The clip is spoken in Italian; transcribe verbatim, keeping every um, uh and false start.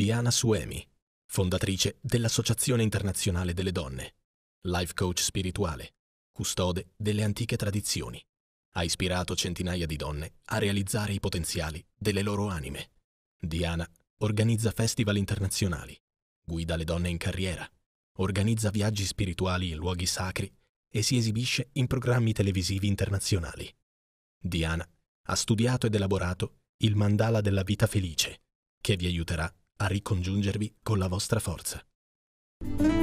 Diana Suemi, fondatrice dell'Associazione Internazionale delle Donne, life coach spirituale, custode delle antiche tradizioni, ha ispirato centinaia di donne a realizzare i potenziali delle loro anime. Diana organizza festival internazionali, guida le donne in carriera, organizza viaggi spirituali in luoghi sacri e si esibisce in programmi televisivi internazionali. Diana ha studiato ed elaborato il mandala della vita felice, che vi aiuterà a ricongiungervi con la vostra forza.